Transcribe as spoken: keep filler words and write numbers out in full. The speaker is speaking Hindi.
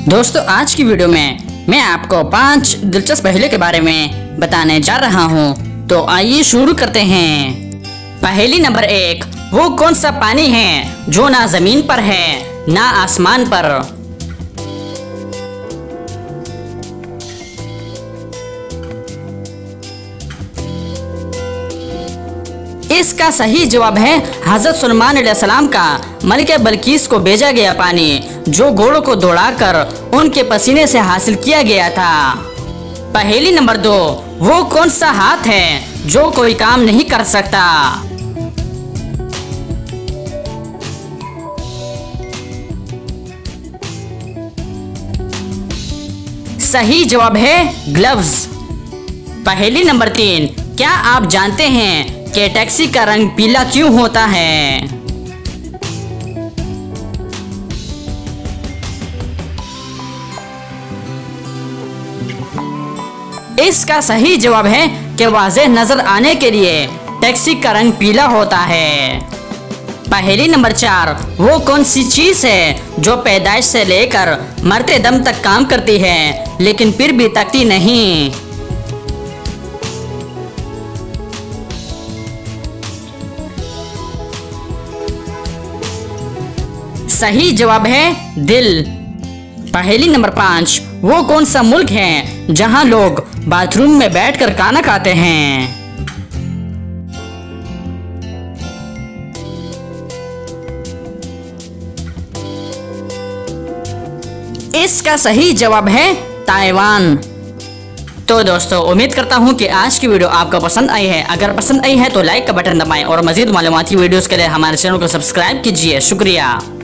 दोस्तों आज की वीडियो में मैं आपको पांच दिलचस्प पहेलियों के बारे में बताने जा रहा हूं। तो आइए शुरू करते हैं। पहेली नंबर एक, वो कौन सा पानी है जो ना जमीन पर है ना आसमान पर। इसका सही जवाब है हजरत सुलेमान अलैहिस्सलाम का मलिका बल्कीस को भेजा गया पानी, जो घोड़ों को दौड़ाकर उनके पसीने से हासिल किया गया था। पहेली नंबर दो, वो कौन सा हाथ है जो कोई काम नहीं कर सकता। सही जवाब है ग्लव्स। पहेली नंबर तीन, क्या आप जानते हैं कि टैक्सी का रंग पीला क्यों होता है। इसका सही जवाब है कि वाज़ेह नजर आने के लिए टैक्सी का रंग पीला होता है। पहेली नंबर चार, वो कौन सी चीज है जो पैदाइश से लेकर मरते दम तक काम करती है लेकिन फिर भी थकती नहीं। सही जवाब है दिल। पहेली नंबर पाँच, वो कौन सा मुल्क है जहां लोग बाथरूम में बैठकर खाना खाते हैं। इसका सही जवाब है ताइवान। तो दोस्तों उम्मीद करता हूं कि आज की वीडियो आपको पसंद आई है। अगर पसंद आई है तो लाइक का बटन दबाएं और मजीद मालूमाती वीडियोस के लिए हमारे चैनल को सब्सक्राइब कीजिए। शुक्रिया।